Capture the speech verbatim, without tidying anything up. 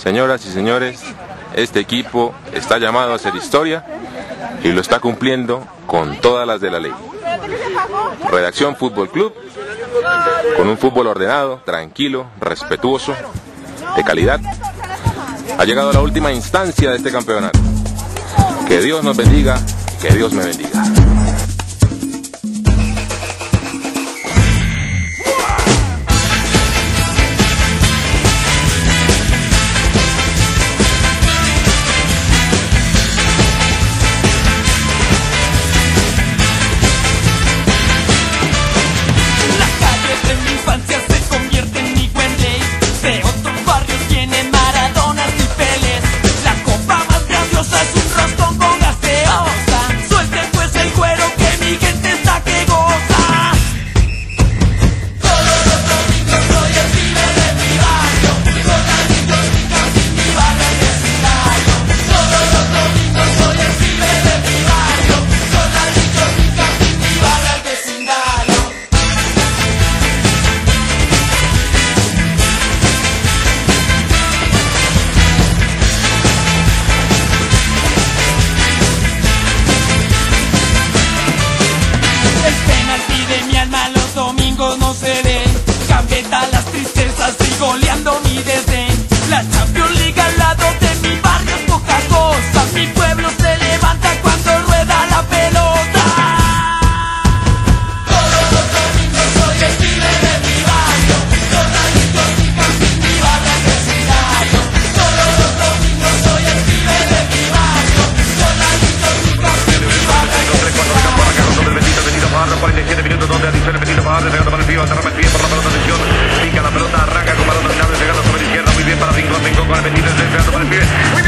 Señoras y señores, este equipo está llamado a hacer historia y lo está cumpliendo con todas las de la ley. Redacción Fútbol Club, con un fútbol ordenado, tranquilo, respetuoso, de calidad, ha llegado a la última instancia de este campeonato. Que Dios nos bendiga, que Dios me bendiga. No se ve, Gambetta las tristezas y goleando mi desdén. La Champions League al lado de mi barrio es poca cosa. Mi pueblo se levanta cuando rueda la pelota. Todos los domingos soy el pibe de mi barrio, con la discoteca sin mi barra el vecindario. Todos los domingos soy el pibe de mi barrio, con la discoteca sin mi barra el vecindario. cuarenta y siete minutos donde adición el Benito Pajardo pegando para el pie, aterra el pie por la pelota de Sion, pica la pelota, arranca con balón dominable, llegando sobre la izquierda, muy bien para Rincón, Rincón con el Benito, pegando para el pie.